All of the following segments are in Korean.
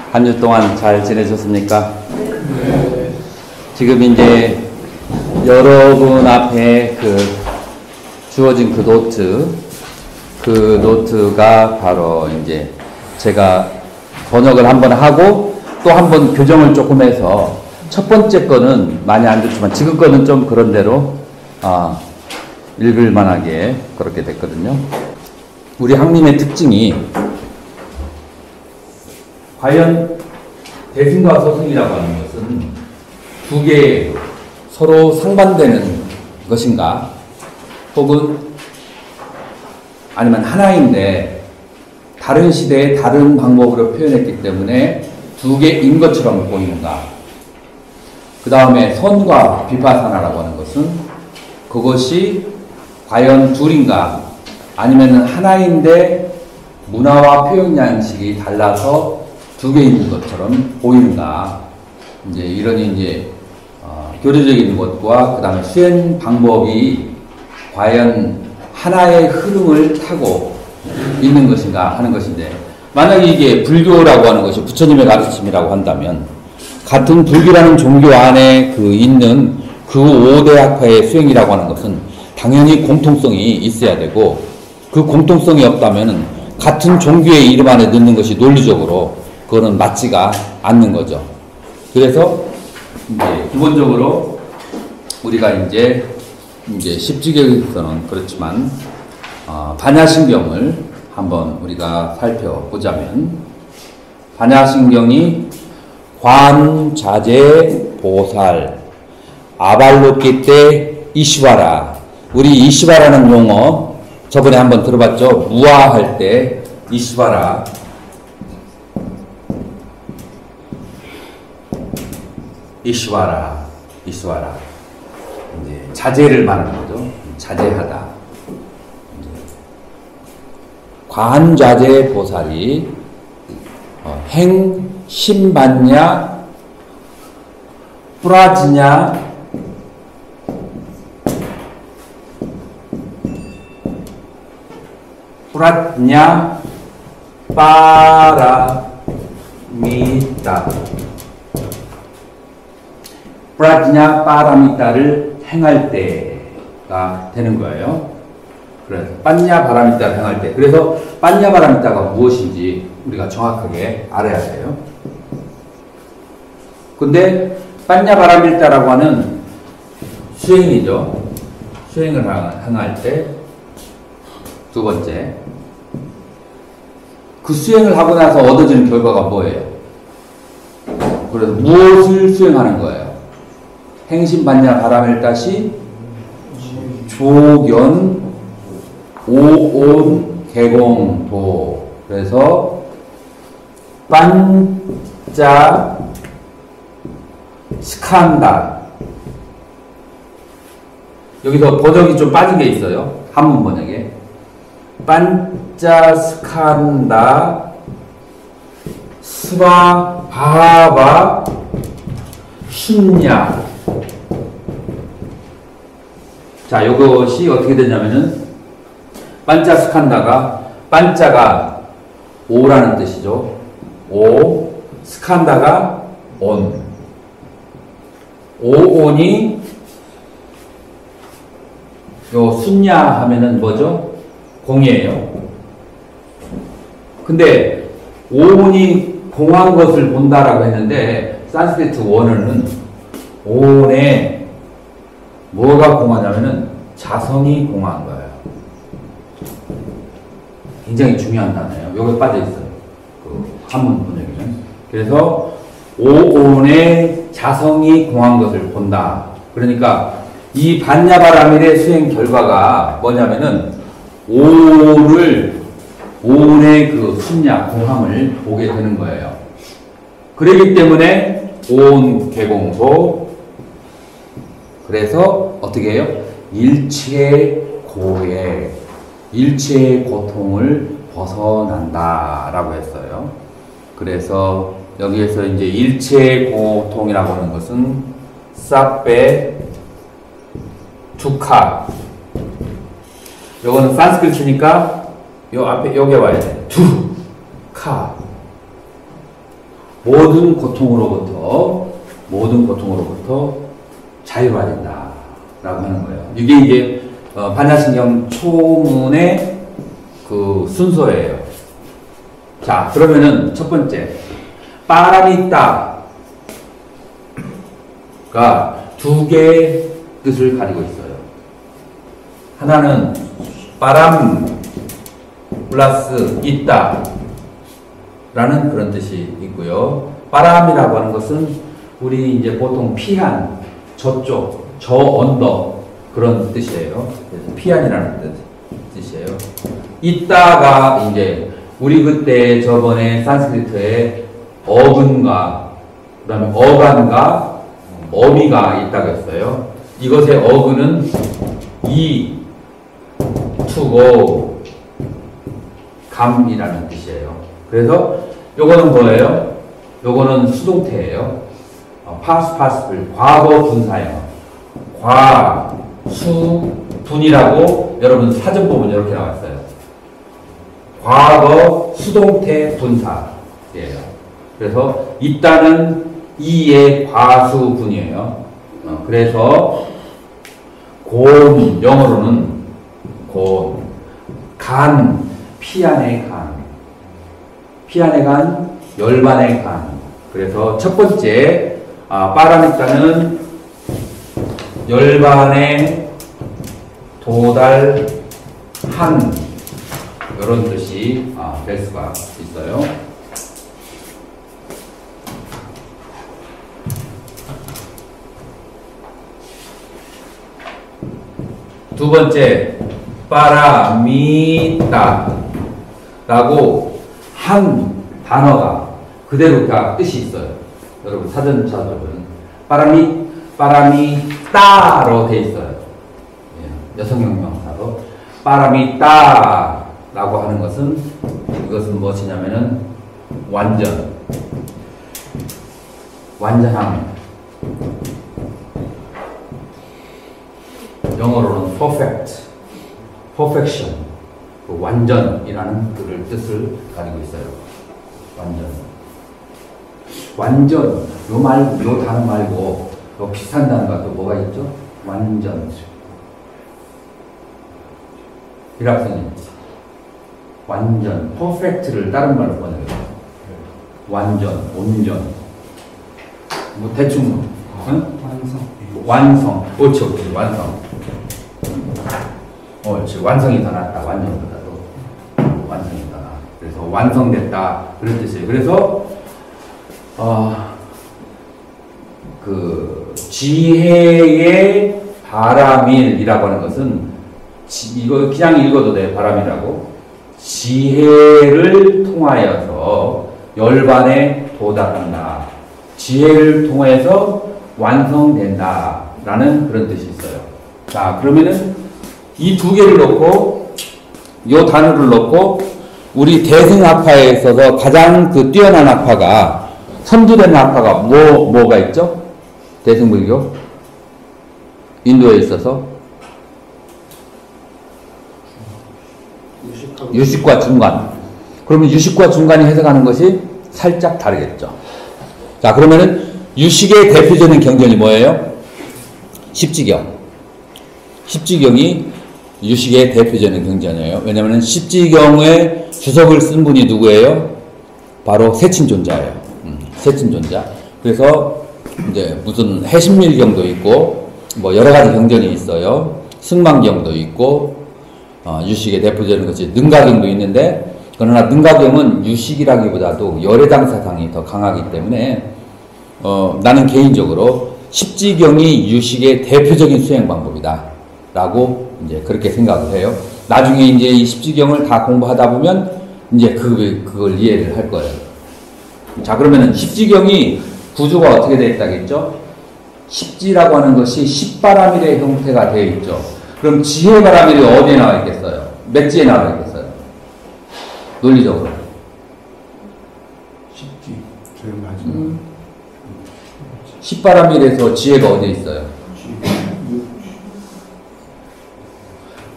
한 주 동안 잘 지내셨습니까? 지금 이제 여러분 앞에 주어진 그 노트가 바로 이제 제가 번역을 한번 하고 또 한번 교정을 조금 해서 첫 번째 거는 많이 안 좋지만 지금 거는 좀 그런 대로 읽을 만하게 그렇게 됐거든요. 우리 학림의 특징이 과연 대승과 서승이라고 하는 것은 두 개의 서로 상반되는 것인가, 혹은 아니면 하나인데 다른 시대에 다른 방법으로 표현했기 때문에 두 개인 것처럼 보이는가. 그 다음에 선과 비파사나라고 하는 것은 그것이 과연 둘인가, 아니면 하나인데 문화와 표현 양식이 달라서 두 개 있는 것처럼 보이는가. 이제 이런 교류적인 것과 그 다음에 수행 방법이 과연 하나의 흐름을 타고 있는 것인가 하는 것인데, 만약에 이게 불교라고 하는 것이 부처님의 가르침이라고 한다면 같은 불교라는 종교 안에 있는 그 5대 학파의 수행이라고 하는 것은 당연히 공통성이 있어야 되고, 그 공통성이 없다면 같은 종교의 이름 안에 넣는 것이 논리적으로 그거는 맞지가 않는 거죠. 그래서 이제 기본적으로 우리가 이제 십지경에서는 그렇지만 반야신경을 한번 우리가 살펴보자면, 반야신경이 관자재 보살 아발로키테 이시와라, 우리 이시와라는 용어 저번에 한번 들어봤죠? 무아할 때 이시와라, 이시와라 이제 자제를 말하는 거죠. 자제하다. 관자재 보살이 행심반냐 뿌라지냐 뿌라냐 빠라미타, 프라지냐 파라미타를 행할 때가 되는 거예요. 그래서 빠냐 바라미타를 행할 때, 그래서 빠냐 바라미타가 무엇인지 우리가 정확하게 알아야 돼요. 근데 빠냐 바라미타라고 하는 수행이죠. 수행을 행할 때 두 번째, 그 수행을 하고 나서 얻어지는 결과가 뭐예요? 그래서 무엇을 수행하는 거예요? 행심반야 바라밀다시 조견 오온 개공도. 그래서 반자 스칸다, 여기서 번역이 좀 빠진 게 있어요. 한문 번역에 반자 스칸다 스바 바바 춘냐. 자, 이것이 어떻게 되냐면은 반자 스칸다가, 반자가 오라는 뜻이죠. 오, 스칸다가 온. 오온이 요 순냐 하면은 뭐죠? 공이에요. 근데 오온이 공한 것을 본다라고 했는데, 산스크리트 원어는 오온에 뭐가 공하냐면은 자성이 공한 거예요. 굉장히 중요한 단어예요. 여기 빠져있어요. 한문 번역에는. 그래서 오온의 자성이 공한 것을 본다. 그러니까 이 반야바라밀의 수행 결과가 뭐냐면은 오온의 순야, 공함을 보게 되는 거예요. 그렇기 때문에 오온 개공도, 그래서 어떻게 해요? 일체의 고해, 일체의 고통을 벗어난다라고 했어요. 그래서 여기에서 이제 일체의 고통이라고 하는 것은 사페 두카, 요거는 산스크리트니까 요 앞에 여기 와야 돼. 두카. 모든 고통으로부터 자유가 된다 라고 하는 거예요. 이게 이제 반야신경 초문의 그 순서예요. 자, 그러면은 첫 번째 빠라미따가 두 개의 뜻을 가지고 있어요. 하나는 바람 플러스 있다 라는 그런 뜻이 있고요. 바람이라고 하는 것은 우리 이제 보통 피한, 저쪽, 저 언덕 그런 뜻이에요. 그래서 피한이라는 뜻이에요. 있다가 이제 우리 그때 저번에 산스크리트에 어근과 그다음에 어간과 어미가 있다고 했어요. 이것의 어근은 이, 투고, 감이라는 뜻이에요. 그래서 요거는 뭐예요? 요거는 수동태예요. past participle, 과거 분사예요. 과, 수, 분이라고 여러분 사전 보면 이렇게 나왔어요. 과거 수동태 분사예요. 그래서 있다는 이의 과수분이에요. 그래서 곤, 영어로는 곤, 간, 피안의 간, 피안의 간, 열반의 간. 그래서 첫 번째 빠라미따는 열반에 도달한 이런 뜻이 될 수가 있어요. 두 번째 빠라미따라고 한 단어가 그대로 다 뜻이 있어요. 여러분 사전 찾아보면 빠라미따로 돼 있어요. 여성형 명사로 빠라미따라고 하는 것은 이것은 무엇이냐면은 완전함. 영어로는 perfection, 그 완전이라는 뜻을 가지고 있어요. 완전. 요 단어 말고 요 비슷한 단어가 또 뭐가 있죠? 완전. 일학생님, 완전, perfect를 다른 말로 번역해요. 완전, 온전. 뭐 대충, 완성. 그렇죠, 완성. 그렇지. 완성이 더 낫다. 완전보다도 완성이 더 낫다. 그래서 완성됐다 그런 뜻이에요. 그래서 그 지혜의 바람일이라고 하는 것은 이거 그냥 읽어도 돼요. 바람이라고. 지혜를 통하여서 열반에 도달한다. 지혜를 통해서 완성된다 라는 그런 뜻이 있어요. 자, 그러면은 이 두 개를 놓고 요 단어를 놓고 우리 대승학파에 있어서 가장 그 뛰어난 학파가 선두된 학파가 뭐가 있죠? 대승불교 인도에 있어서 유식과 중간. 그러면 유식과 중간이 해석하는 것이 살짝 다르겠죠. 자, 그러면은 유식의 대표적인 경전이 뭐예요? 십지경. 십지경이 유식의 대표적인 경전이에요. 왜냐하면 십지경의 주석을 쓴 분이 누구예요? 바로 세친존자예요. 세친존자. 그래서 이제 무슨 해신밀경도 있고 뭐 여러 가지 경전이 있어요. 승망경도 있고 유식의 대표적인 것이 능가경도 있는데, 그러나 능가경은 유식이라기보다도 열애당 사상이 더 강하기 때문에 나는 개인적으로 십지경이 유식의 대표적인 수행 방법이다 라고 이제 그렇게 생각을 해요. 나중에 이제 이 십지경을 다 공부하다 보면 이제 그걸 이해를 할 거예요. 자, 그러면은 십지경이 구조가 어떻게 되어 있다겠죠? 십지라고 하는 것이 십바라밀의 형태가 되어 있죠. 그럼 지혜바라밀이 어디에 나와 있겠어요? 몇 지에 나와 있겠어요? 논리적으로. 십지. 제일 마지막. 십바라밀에서 지혜가 어디에 있어요?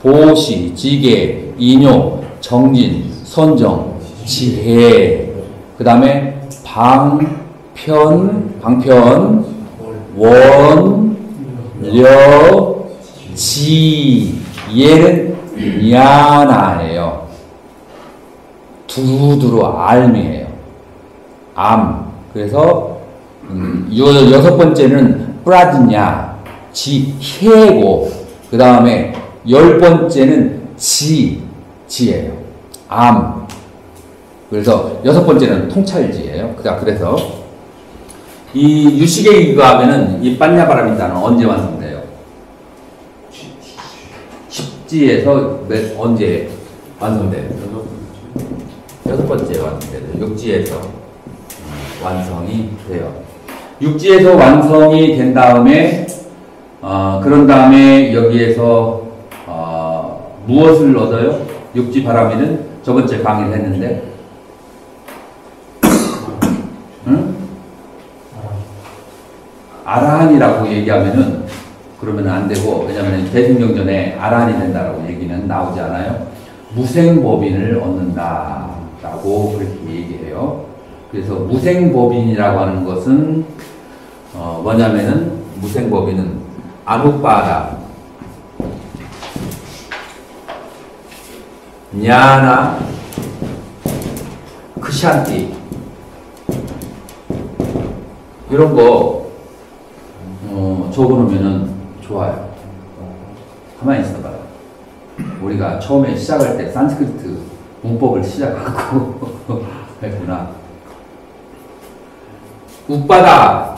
보시, 지계, 인요, 정진, 선정, 지혜. 그 다음에 방편, 원, 려, 지. 얘는 야나예요. 두두루 알미예요. 암. 그래서 여섯 번째는 프라디냐, 지, 해고. 그 다음에 10번째는 지예요. 암. 그래서 6번째는 통찰지예요. 그래서 이 유식에 이거 하면은 이 빠냐바라미다는 언제 완성돼요? 십지에서 언제 완성돼요? 6번째 완성돼요. 육지에서 완성이 돼요. 육지에서 완성이 된 다음에 그런 다음에 여기에서 무엇을 얻어요? 육지 바라미는 저번째 강의를 했는데 응? 아라한이라고 얘기하면은 그러면 안 되고, 왜냐하면 대승경전에 아라한이 된다라고 얘기는 나오지 않아요. 무생법인을 얻는다라고 그렇게 얘기해요. 그래서 무생법인이라고 하는 것은 뭐냐면은 무생법인은 아누빠다, 냐나, 크샨티 이런 거 적어놓으면은 좋아요. 가만히 있어봐요. 우리가 처음에 시작할 때 산스크리트 문법을 시작하고 했구나. 웃바다는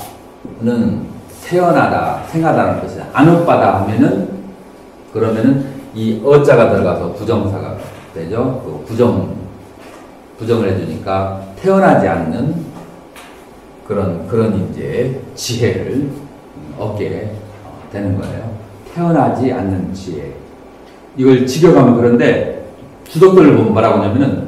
태어나다, 생하다는 뜻이야. 안 웃바다 하면은 그러면은 이 어자가 들어가서 부정사가 되죠. 그 부정을 해주니까 태어나지 않는 그런 이제 지혜를 얻게 되는 거예요. 태어나지 않는 지혜. 이걸 직역하면 그런데 주석들을 보면 뭐라고 하냐면은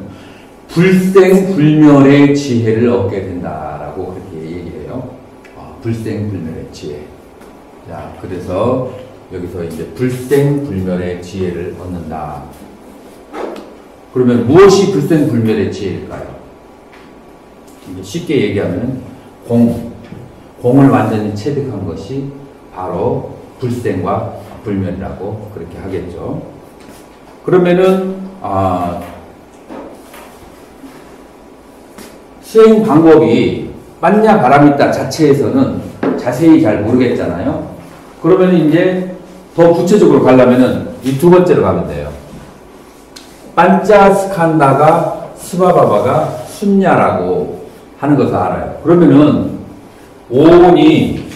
불생불멸의 지혜를 얻게 된다라고 그렇게 얘기해요. 불생불멸의 지혜. 자, 그래서 여기서 이제 불생불멸의 지혜를 얻는다. 그러면 무엇이 불생불멸의 지혜일까요? 쉽게 얘기하면 공을 완전히 체득한 것이 바로 불생과 불멸이라고 그렇게 하겠죠. 그러면은 수행 방법이 빠냐 바라미타 자체에서는 자세히 잘 모르겠잖아요. 그러면 이제 더 구체적으로 가려면은 이 두 번째로 가면 돼요. 반짜스칸다가 스바바바가 순냐라고 하는 것을 알아요. 그러면은 오온이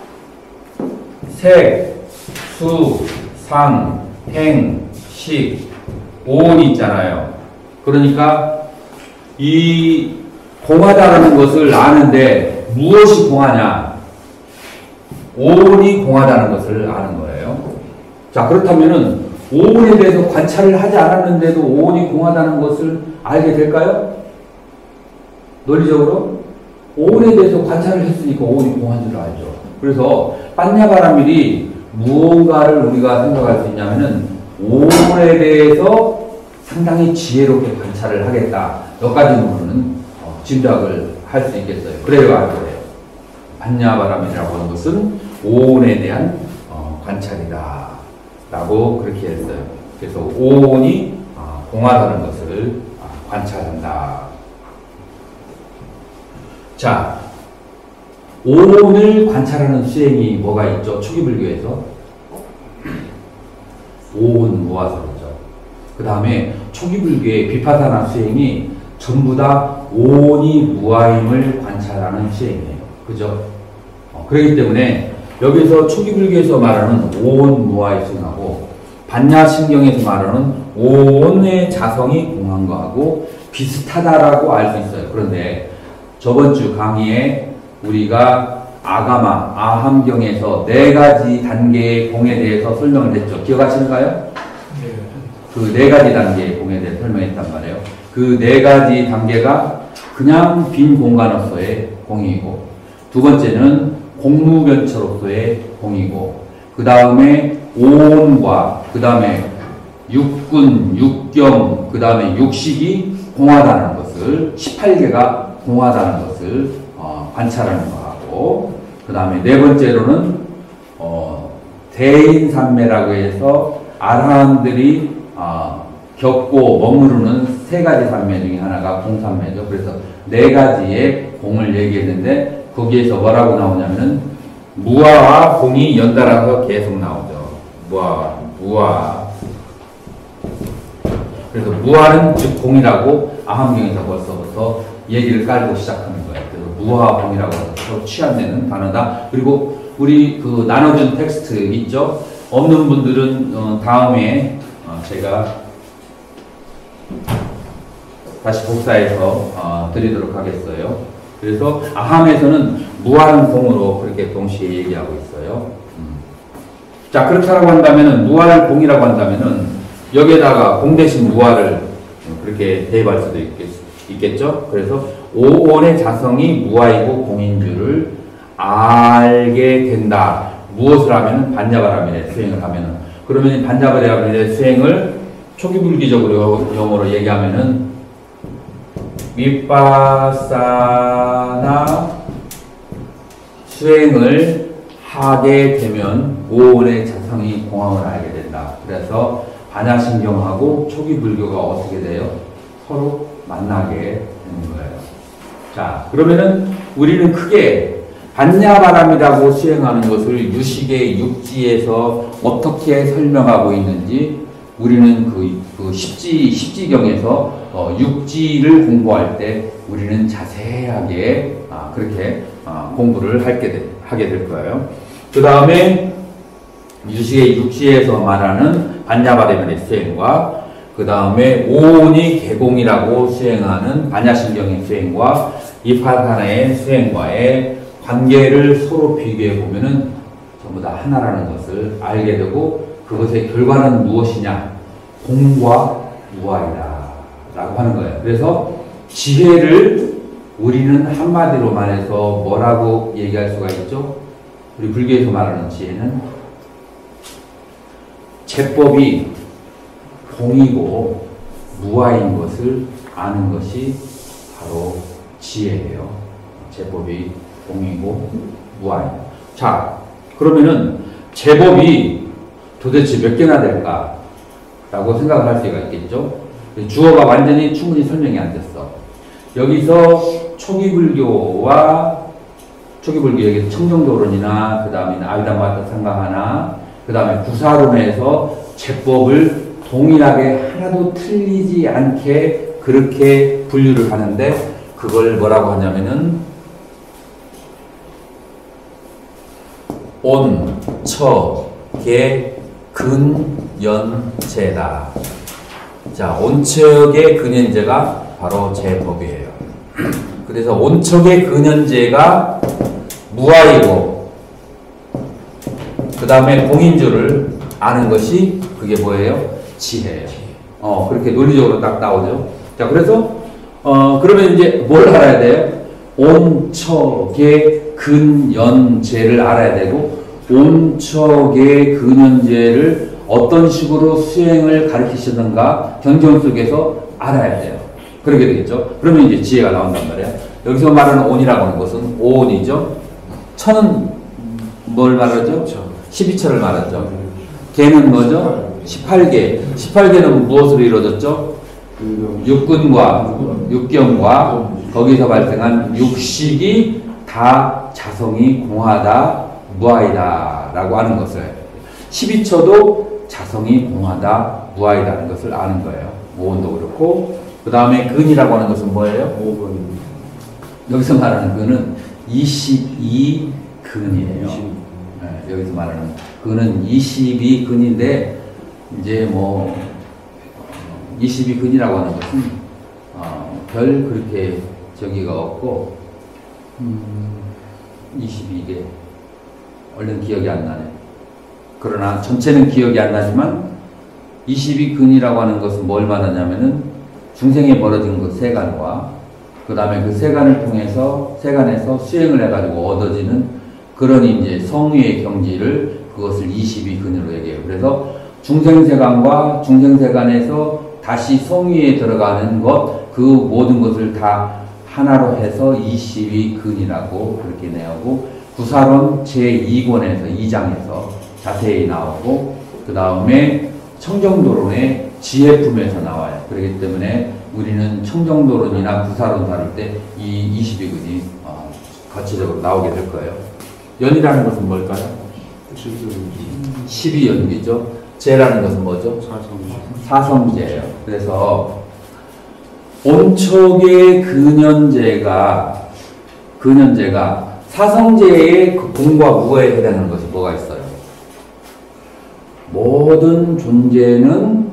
색, 수, 상, 행, 식, 오온이 있잖아요. 그러니까 이 공하다라는 것을 아는데 무엇이 공하냐? 오온이 공하다는 것을 아는 거예요. 자, 그렇다면은 오온에 대해서 관찰을 하지 않았는데도 오온이 공하다는 것을 알게 될까요? 논리적으로 오온에 대해서 관찰을 했으니까 오온이 공한 줄 알죠. 그래서 빠냐바라밀이 무언가를 우리가 생각할 수 있냐면은 오온에 대해서 상당히 지혜롭게 관찰을 하겠다. 몇 가지로는 짐작을 할 수 있겠어요. 그래요, 안 그래요? 빠냐바라밀이라고 하는 것은 오온에 대한 관찰이다. 라고 그렇게 했어요. 그래서 오온이 공하다는 것을 관찰한다. 자, 오온을 관찰하는 수행이 뭐가 있죠? 초기 불교에서 오온 무화설이죠. 그 다음에 초기 불교의 비파사나 수행이 전부 다 오온이 무아임을 관찰하는 수행이에요. 그죠? 그렇기 때문에 여기서 초기 불교에서 말하는 오온 무아의 수행하고 반야신경에서 말하는 오온의 자성이 공한 거하고 비슷하다라고 알 수 있어요. 그런데 저번 주 강의에 우리가 아가마, 아함경에서 4가지 단계의 공에 대해서 설명을 했죠. 기억하시는가요? 그 4가지 단계의 공에 대해서 설명했단 말이에요. 그 4가지 단계가 그냥 빈 공간으로서의 공이고, 두 번째는 공무변처로서의 공이고, 그 다음에 오온과 그 다음에 육군, 육경, 그 다음에 육식이 공하다는 것을 18개가 공하다는 것을 관찰하는 거하고, 그 다음에 네 번째로는 대인산매라고 해서 아라한들이 겪고 머무르는 세 가지 산매 중에 하나가 공산매죠. 그래서 네 가지의 공을 얘기했는데 거기에서 뭐라고 나오냐면은 무아와 공이 연달아서 계속 나오죠. 무아. 그래서 무아는 즉 공이라고 아함경에서 벌써부터 얘기를 깔고 시작하는 거예요. 그래서 무아와 공이라고 해서 서로 취합되는 단어다. 그리고 우리 그 나눠준 텍스트 있죠? 없는 분들은 다음에 제가 다시 복사해서 드리도록 하겠어요. 그래서 아함에서는 무아는 공으로 그렇게 동시에 얘기하고 있어요. 자, 그렇다고 한다면은 무아를 공이라고 한다면은 여기에다가 공 대신 무아를 그렇게 대입할 수도 있겠죠. 그래서 오온의 자성이 무아이고 공인 줄을 알게 된다. 무엇을 하면은 반야바라밀의 수행을 하면은, 그러면 반야바라밀의 수행을 초기불기적으로 영어로 얘기하면은 윗바사나 수행을 하게 되면 오온의 자성이 공황을 알게 된다. 그래서 반야신경하고 초기불교가 어떻게 돼요? 서로 만나게 되는 거예요. 자, 그러면은 우리는 크게 반야바람이라고 수행하는 것을 유식의 육지에서 어떻게 설명하고 있는지 우리는 그 십지경에서 육지를 공부할 때 우리는 자세하게 그렇게 공부를 하게 될 거예요. 그 다음에 유식의 육지에서 말하는 반야바람의 수행과 그 다음에 오온이 개공이라고 수행하는 반야신경의 수행과 이파사나의 수행과의 관계를 서로 비교해 보면은 전부 다 하나라는 것을 알게 되고, 그것의 결과는 무엇이냐? 공과 무아이다 라고 하는 거예요. 그래서 지혜를 우리는 한마디로 말해서 뭐라고 얘기할 수가 있죠? 우리 불교에서 말하는 지혜는 제법이 공이고 무아인 것을 아는 것이 바로 지혜예요. 제법이 공이고 무아인. 자, 그러면은 제법이 도대체 몇 개나 될까? 라고 생각을 할 수가 있겠죠. 주어가 완전히 충분히 설명이 안 됐어. 여기서 초기불교 여기 청정도론이나 그 다음에 아비담마타 상가하나 그 다음에 구사론에서 제법을 동일하게 하나도 틀리지 않게 그렇게 분류를 하는데, 그걸 뭐라고 하냐면은 온, 처, 계, 근, 연, 제다. 자, 온척의 근연제가 바로 제법이에요. 그래서 온척의 근연제가 무아이고 그 다음에 공인줄을 아는 것이 그게 뭐예요? 지혜예요. 그렇게 논리적으로 딱 나오죠. 자, 그래서 그러면 이제 뭘 알아야 돼요? 온척의 근연제를 알아야 되고, 온척의 근연제를 어떤 식으로 수행을 가르치시던가 경전 속에서 알아야 돼요. 그러게 되겠죠. 그러면 이제 지혜가 나온단 말이에요. 여기서 말하는 온이라고 하는 것은 오온이죠. 처는 뭘 말하죠? 12처를 말하죠. 개는 뭐죠? 18개. 18개는 무엇으로 이루어졌죠? 육근과 육경과 거기서 발생한 육식이 다 자성이 공하다, 무아이다 라고 하는 것을, 12처도 자성이 공하다, 무아이다라는 것을 아는 거예요. 오온도 그렇고, 그 다음에 근이라고 하는 것은 뭐예요? 5근. 여기서 말하는 근은 22근이에요. 네, 여기서 말하는 근은 22근인데, 이제 뭐 22근이라고 하는 것은 별 그렇게 저기가 없고 22개 얼른 기억이 안 나네. 그러나 전체는 기억이 안 나지만 22근이라고 하는 것은 뭘 말하냐면은 중생에 벌어진 그 세간과 그 다음에 그 세간을 통해서 세간에서 수행을 해가지고 얻어지는 그런 이제 성의의 경지를 그것을 22근으로 얘기해요. 그래서 중생세간과 중생세간에서 다시 성의에 들어가는 것, 그 모든 것을 다 하나로 해서 20이 근이라고 그렇게 내오고 구사론 제2권에서 2장에서 자세히 나오고 그 다음에 청정도론의 지혜품에서 나와요. 그렇기 때문에 우리는 청정도론이나 구사론 다룰 때 이 20이 근이 거치적으로 나오게 될 거예요. 연이라는 것은 뭘까요? 12연이죠. 제라는 것은 뭐죠? 사성제예요. 그래서 온촉의 근현제가 사성제의 그 공과 무에 해당하는 것이 뭐가 있어요? 모든 존재는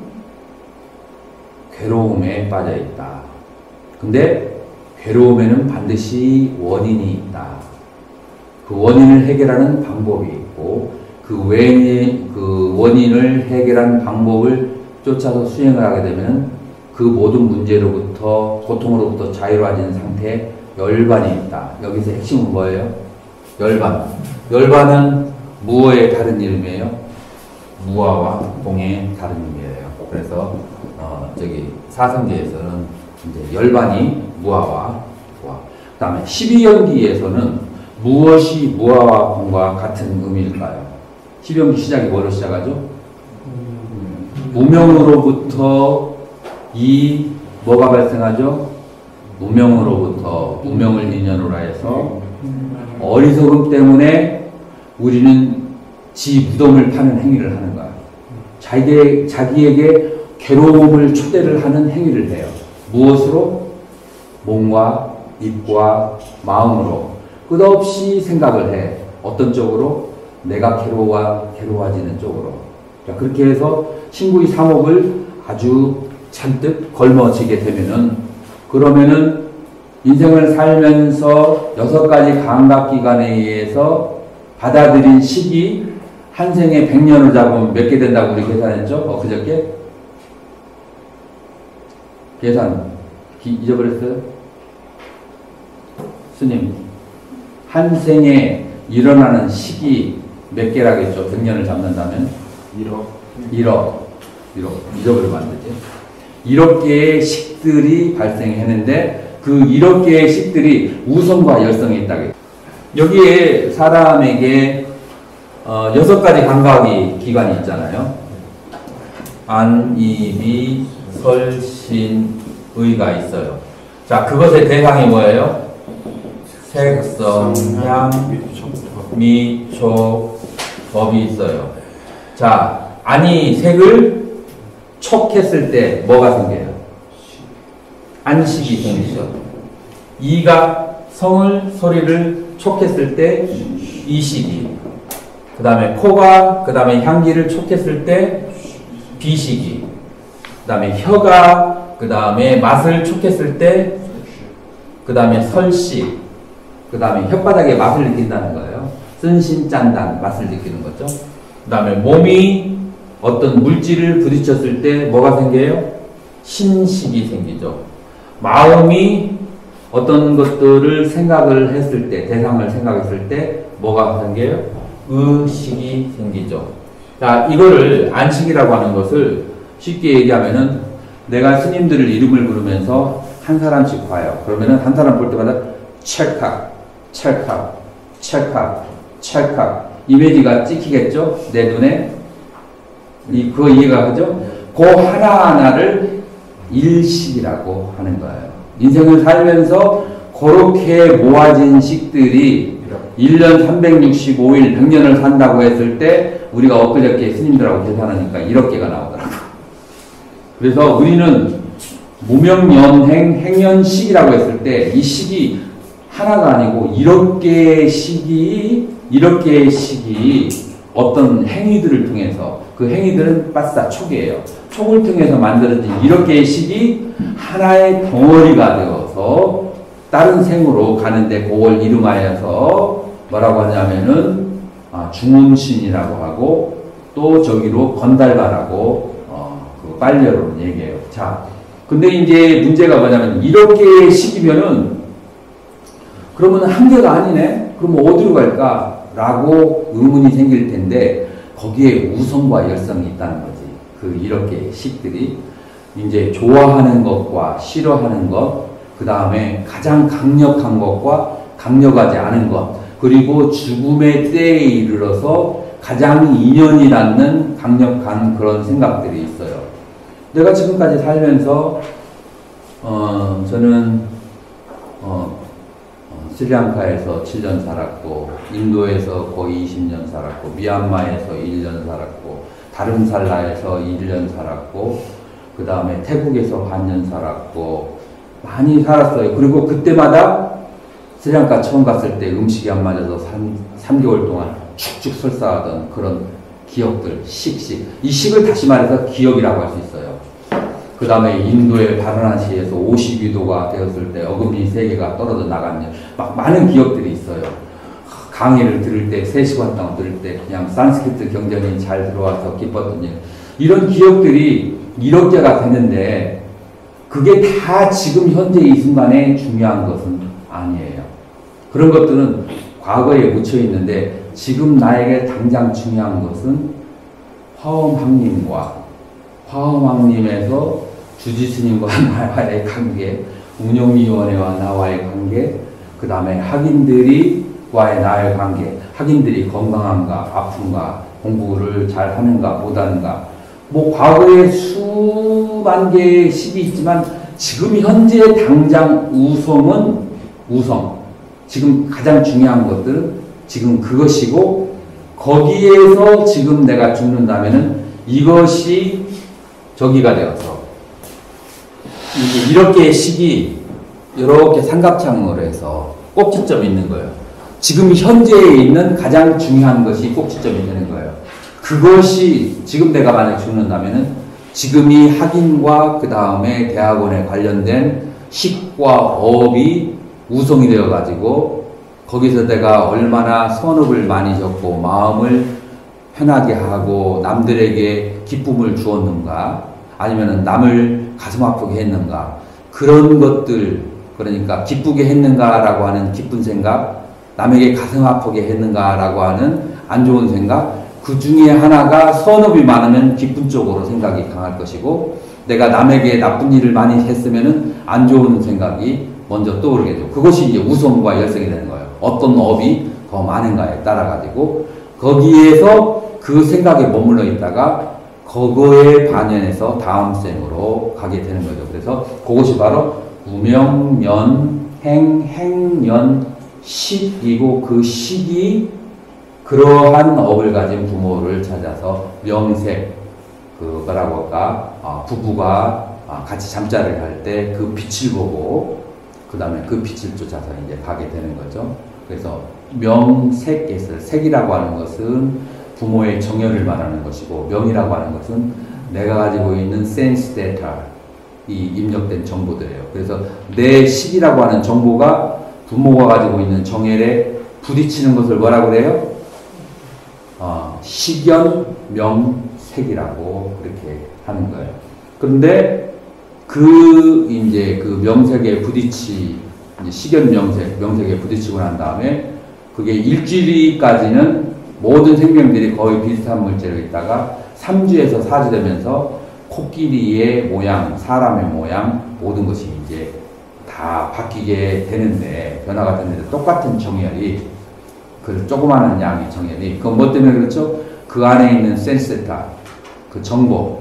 괴로움에 빠져 있다. 근데 괴로움에는 반드시 원인이 있다. 그 원인을 해결하는 방법이 있고 그 원인을 해결하는 방법을 쫓아서 수행을 하게 되면 그 모든 문제로부터 고통으로부터 자유로워지는 상태에 열반이 있다. 여기서 핵심은 뭐예요? 열반. 열반은 무어의 다른 이름이에요. 무아와 공의 다른 의미예요. 그래서 저기 사성제에서는 이제 열반이 무아와 그 다음에 12연기에서는 무엇이 무아와 공과 같은 의미일까요? 12연기 시작이 뭐로 시작하죠? 무명으로부터 뭐가 발생하죠? 무명으로부터 무명을 인연으로 해서 어리석음 때문에 우리는 지 무덤을 파는 행위를 하는 거야. 자기에게 괴로움을 초대를 하는 행위를 해요. 무엇으로? 몸과 입과 마음으로 끝없이 생각을 해. 어떤 쪽으로? 내가 괴로워지는 쪽으로. 자, 그렇게 해서 신구의 상업을 아주 잔뜩 걸머지게 되면은 그러면은 인생을 살면서 6가지 감각기관에 의해서 받아들인 시기 한 생에 100년을 잡으면 몇 개 된다고 우리 계산했죠? 그저께? 계산 잊어버렸어요? 스님, 한 생에 일어나는 시기 몇 개라겠죠? 100년을 잡는다면? 1억. 잊어버리면 안 되지. 1억 개의 식들이 발생했는데 그 1억 개의 식들이 우성과 열성이 있다고. 여기에 사람에게 6가지 감각이 기관이 있잖아요. 안, 이, 미, 설, 신, 의가 있어요. 자, 그것의 대상이 뭐예요? 색, 성, 향, 미, 촉, 법이 있어요. 자, 안이 색을 촉했을 때 뭐가 생겨요? 안식이 생기죠. 이가 성을, 소리를 촉했을 때 이식이. 그 다음에 코가 그 다음에 향기를 촉했을 때 비식이. 그 다음에 혀가 그 다음에 맛을 촉했을 때 그 다음에 설식. 그 다음에 혓바닥에 맛을 느낀다는 거예요. 쓴신 짠단 맛을 느끼는 거죠. 그 다음에 몸이 어떤 물질을 부딪혔을 때 뭐가 생겨요? 신식이 생기죠. 마음이 어떤 것들을 생각을 했을 때, 대상을 생각했을 때 뭐가 생겨요? 의식이 생기죠. 자, 이거를 안식이라고 하는 것을 쉽게 얘기하면은 내가 스님들을 이름을 부르면서 한 사람씩 봐요. 그러면은 한 사람 볼 때마다 찰칵, 찰칵, 찰칵, 찰칵 이미지가 찍히겠죠? 내 눈에. 그거 이해가 가죠? 그 하나하나를 일식이라고 하는 거예요. 인생을 살면서 그렇게 모아진 식들이 1년 365일 100년을 산다고 했을 때 우리가 엊그저께 스님들하고 계산하니까 1억 개가 나오더라고요. 그래서 우리는 무명연행 행연식이라고 했을 때 이 식이 하나가 아니고 1억 개의 식이 어떤 행위들을 통해서 그 행위들은 빠싸 촉이에요. 촉을 통해서 만들어진 1억 개의 식이 하나의 덩어리가 되어서 다른 생으로 가는데 그걸 이름하여서 뭐라고 하냐면은 중운신이라고 하고 또 저기로 건달바라고 그 빨려로는 얘기해요. 자, 근데 이제 문제가 뭐냐면 1억 개의 식이면은 그러면 한 개가 아니네? 그러면 어디로 갈까? 라고 의문이 생길 텐데 거기에 우성과 열성이 있다는 거지. 그 1억 개의 식들이 이제 좋아하는 것과 싫어하는 것, 그 다음에 가장 강력한 것과 강력하지 않은 것, 그리고 죽음의 때에 이르러서 가장 인연이 닿는 강력한 그런 생각들이 있어요. 내가 지금까지 살면서 저는 스리랑카에서 7년 살았고, 인도에서 거의 20년 살았고, 미얀마에서 1년 살았고, 다름살라에서 1년 살았고, 그 다음에 태국에서 반년 살았고, 많이 살았어요. 그리고 그때마다 스리랑카 처음 갔을 때 음식이 안 맞아서 3개월 동안 축축 설사하던 그런 기억들, 이 식을 다시 말해서 기억이라고 할 수 있어요. 그 다음에 인도의 바라나시에서 52도가 되었을 때 어금니 3개가 떨어져 나간 막 많은 기억들이 있어요. 강의를 들을 때 3시간 동안 들을 때 그냥 산스크리트 경전이 잘 들어와서 기뻤던 일, 이런 기억들이 1억 개가 되는데 그게 다 지금 현재 이 순간에 중요한 것은 아니에요. 그런 것들은 과거에 묻혀 있는데 지금 나에게 당장 중요한 것은 화엄학님과 화엄학님에서 주지스님과 나와의 관계, 운영위원회와 나와의 관계, 그 다음에 학인들과의 나의 관계, 학인들이 건강한가, 아픈가, 공부를 잘 하는가, 못하는가, 뭐 과거에 수만 개의 식이 있지만 지금 현재 당장 우성, 지금 가장 중요한 것들은 지금 그것이고, 거기에서 지금 내가 죽는다면은 이것이 저기가 되어서 이렇게 식이 이렇게 삼각형으로 해서 꼭지점이 있는 거예요. 지금 현재에 있는 가장 중요한 것이 꼭지점이 되는 거예요. 그것이 지금 내가 만약 죽는다면은 지금이 학인과 그 다음에 대학원에 관련된 식과 업이 우성이 되어 가지고 거기서 내가 얼마나 선업을 많이 줬고 마음을 편하게 하고 남들에게 기쁨을 주었는가, 아니면 남을 가슴 아프게 했는가, 그런 것들, 그러니까 기쁘게 했는가라고 하는 기쁜 생각, 남에게 가슴 아프게 했는가라고 하는 안 좋은 생각, 그 중에 하나가 선업이 많으면 기쁜 쪽으로 생각이 강할 것이고, 내가 남에게 나쁜 일을 많이 했으면은 안 좋은 생각이 먼저 떠오르겠죠. 그것이 이제 우성과 열성이 되는 거예요. 어떤 업이 더 많은가에 따라 가지고 거기에서 그 생각에 머물러 있다가 그거에 반연해서 다음 생으로 가게 되는 거죠. 그래서 그것이 바로 우명년, 행년, 식이고, 그 식이 그러한 업을 가진 부모를 찾아서 명색, 그 뭐라고 할까, 부부가 같이 잠자리를 할 때 그 빛을 보고 그 다음에 그 빛을 쫓아서 이제 가게 되는 거죠. 그래서 명색에서, 색이라고 하는 것은 부모의 정열을 말하는 것이고, 명이라고 하는 것은 내가 가지고 있는 센스 데이터, 이 입력된 정보들이에요. 그래서 내 식이라고 하는 정보가 부모가 가지고 있는 정열에 부딪히는 것을 뭐라고 그래요? 식연, 명, 색이라고 그렇게 하는 거예요. 그런데 이제 그 명색에 식연 명색에 부딪히고 난 다음에 그게 일주일까지는 모든 생명들이 거의 비슷한 물질로 있다가 3주에서 4주 되면서 코끼리의 모양, 사람의 모양, 모든 것이 이제 다 바뀌게 되는데, 변화가 되는데 똑같은 정열이, 그 조그마한 양의 정열이, 그건 뭐 때문에 그렇죠? 그 안에 있는 센세타, 그 정보,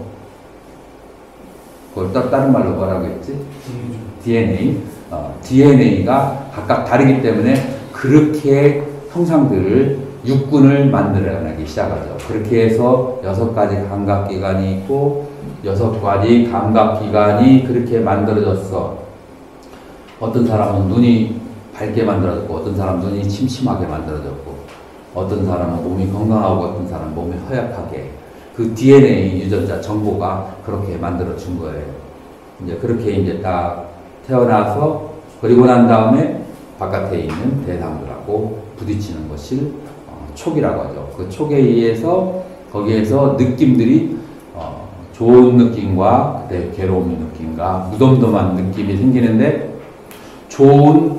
그걸 또 다른 말로 뭐라고 했지? DNA. DNA가 각각 다르기 때문에 그렇게 형상들을, 육군을 만들어내기 시작하죠. 그렇게 해서 6가지 감각기관이 있고, 6가지 감각기관이 그렇게 만들어졌어. 어떤 사람은 눈이 밝게 만들어졌고, 어떤 사람은 눈이 침침하게 만들어졌고, 어떤 사람은 몸이 건강하고, 어떤 사람은 몸이 허약하게, 그 DNA 유전자 정보가 그렇게 만들어준 거예요. 이제 그렇게 이제 딱 태어나서, 그리고 난 다음에 바깥에 있는 대상들하고 부딪히는 것을 촉이라고 하죠. 그 촉에 의해서 거기에서 느낌들이 좋은 느낌과 그때 괴로운 느낌과 무덤덤한 느낌이 생기는데, 좋은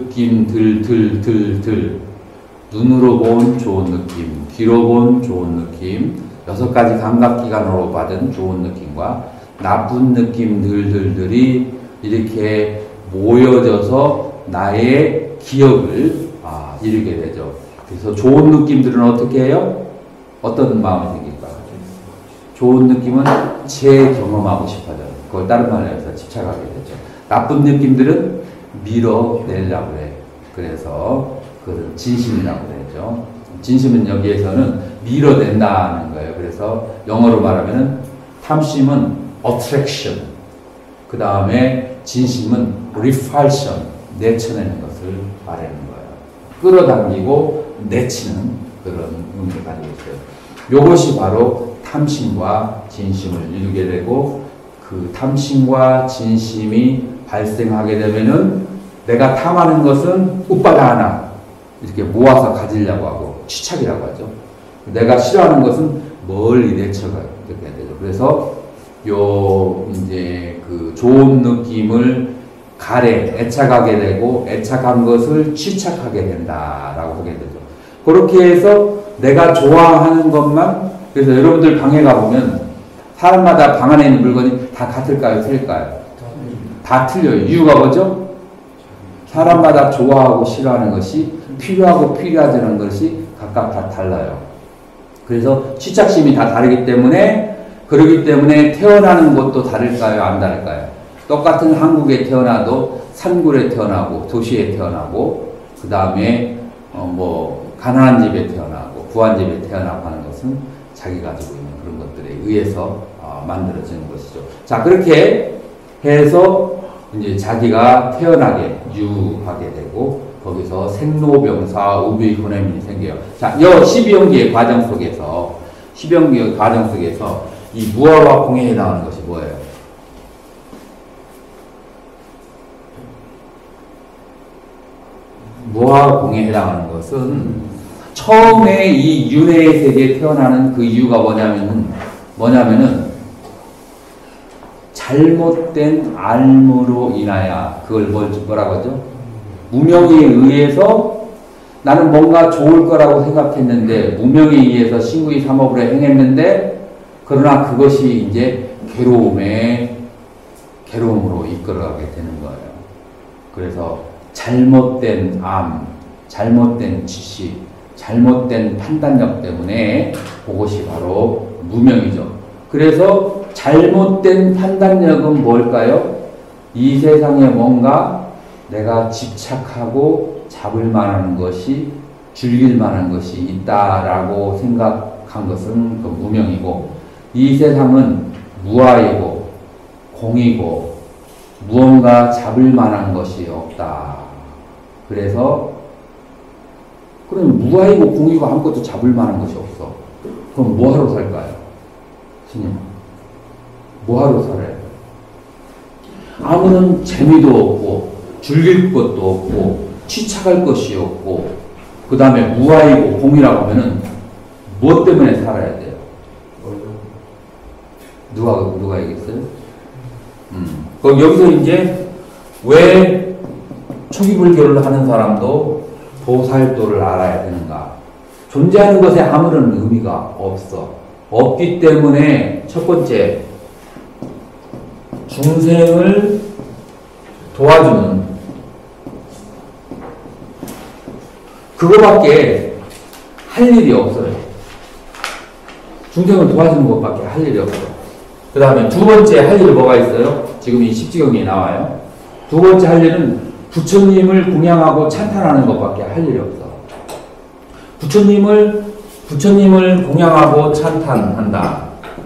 느낌들, 눈으로 본 좋은 느낌, 귀로 본 좋은 느낌, 6가지 감각기관으로 받은 좋은 느낌과 나쁜 느낌들이 이렇게 모여져서 나의 기억을 이루게 되죠. 그래서 좋은 느낌들은 어떻게 해요? 어떤 마음이 생길까? 좋은 느낌은 재경험하고 싶어져요. 그걸 다른 말로 해서 집착하게 되죠. 나쁜 느낌들은 밀어내려고 해. 그래서 그것은 진심이라고 되죠. 진심은 여기에서는 밀어낸다는 거예요. 그래서 영어로 말하면은 탐심은 attraction, 그 다음에 진심은 repulsion, 내쳐내는 것을 말하는 거예요. 끌어당기고 내치는 그런 의미를 가지고 있어요. 이것이 바로 탐심과 진심을 이루게 되고, 그 탐심과 진심이 발생하게 되면은 내가 탐하는 것은 웃바다 하나 이렇게 모아서 가지려고 하고 취착이라고 하죠. 내가 싫어하는 것은 멀리 내쳐가 이렇게 되죠. 그래서 이제 그 좋은 느낌을 애착하게 되고, 애착한 것을 취착하게 된다라고 보게 되죠. 그렇게 해서 내가 좋아하는 것만, 그래서 여러분들 방에 가보면 사람마다 방 안에 있는 물건이 다 같을까요? 틀릴까요? 다 틀려요. 이유가 뭐죠? 사람마다 좋아하고 싫어하는 것이, 필요하고 필요하지 않은 것이 각각 다 달라요. 그래서 취착심이 다 다르기 때문에, 그러기 때문에 태어나는 곳도 다를까요? 안 다를까요? 똑같은 한국에 태어나도 산골에 태어나고 도시에 태어나고, 그 다음에 가난한 집에 태어나고 부한 집에 태어나고 하는 것은 자기 가지고 있는 그런 것들에 의해서 만들어지는 것이죠. 자, 그렇게 해서 이제 자기가 태어나게 유하게 되고, 거기서 생로병사 우비혼행이 생겨요. 자, 이 12연기의 과정 속에서 이 무아와 공해에 해당하는 것이 뭐예요? 무아와 공해에 해당하는 것은 처음에 이 윤회의 세계에 태어나는 그 이유가 뭐냐면은 잘못된 알무로 인하여, 그걸 뭐라고 하죠? 무명에 의해서 나는 뭔가 좋을 거라고 생각했는데 무명에 의해서 신구이 삼업으로 행했는데, 그러나 그것이 이제 괴로움으로 이끌어가게 되는 거예요. 그래서 잘못된 잘못된 지식, 잘못된 판단력 때문에 그것이 바로 무명이죠. 그래서 잘못된 판단력은 뭘까요? 이 세상에 뭔가 내가 집착하고 잡을 만한 것이, 즐길 만한 것이 있다라고 생각한 것은 그 무명이고, 이 세상은 무아이고 공이고 무언가 잡을 만한 것이 없다. 그래서 그럼 무아이고 공이고 아무것도 잡을 만한 것이 없어. 그럼 뭐하러 살까요? 스님, 뭐하러 살아요? 아무런 재미도 없고 즐길 것도 없고 취착할 것이 없고, 그 다음에 무아이고 공이라고 하면은 무엇 때문에 살아야 돼요? 누가 얘기했어요? 그럼 여기서 이제 왜 초기불교를 하는 사람도 보살도를 알아야 되는가? 존재하는 것에 아무런 의미가 없기 때문에 첫 번째, 중생을 도와주는 그거밖에 할 일이 없어요. 중생을 도와주는 것밖에 할 일이 없어. 그 다음에 두 번째 할 일이 뭐가 있어요? 지금 이 십지경에 나와요. 두 번째 할 일은 부처님을 공양하고 찬탄하는 것밖에 할 일이 없어. 부처님을 공양하고 찬탄한다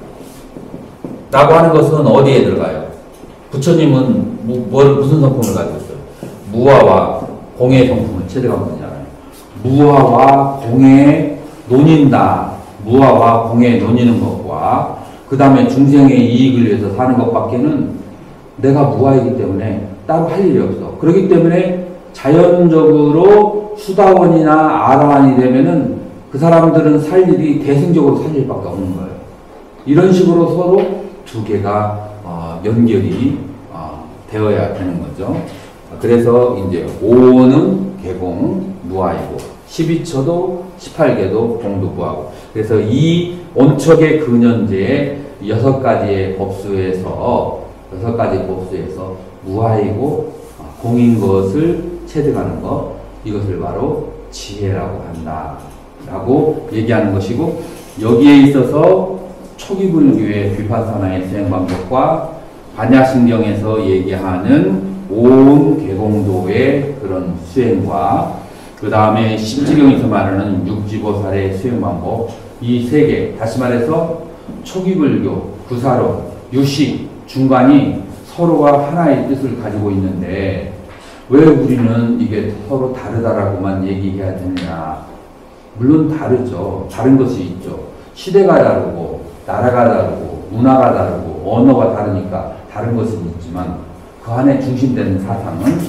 라고 하는 것은 어디에 들어가요? 부처님은 무슨 성품을 가지고 있어요? 무아와 공의 성품을 체득한 분이잖아요. 무아와 공에 논인다. 무아와 공에 논이는 것과 그 다음에 중생의 이익을 위해서 사는 것밖에는 내가 무아이기 때문에 따로 할 일이 없어. 그렇기 때문에 자연적으로 수다원이나 아라한이 되면은 그 사람들은 살 일이 대승적으로 살 일밖에 없는 거예요. 이런 식으로 서로 두 개가 연결이 되어야 되는 거죠. 그래서 이제 5는 개공 무아이고 12처도 18개도 공도 무아고, 그래서 이 온척의 근현재의 6가지의 법수에서 무아이고 공인 것을 체득하는 것, 이것을 바로 지혜라고 한다 라고 얘기하는 것이고, 여기에 있어서 초기 불교의 비파사나의 수행 방법과 반야신경에서 얘기하는 온 개공도의 그런 수행과 그 다음에 심지경에서 말하는 육지보살의 수행 방법, 이 세 개, 다시 말해서 초기 불교, 구사론, 유식, 중간이 서로가 하나의 뜻을 가지고 있는데 왜 우리는 이게 서로 다르다라고만 얘기해야 되느냐. 물론 다르죠. 다른 것이 있죠. 시대가 다르고 나라가 다르고 문화가 다르고 언어가 다르니까 다른 것은 있지만 그 안에 중심되는 사상은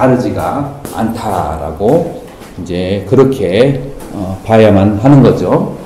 다르지가 않다라고 이제 그렇게 봐야만 하는 거죠.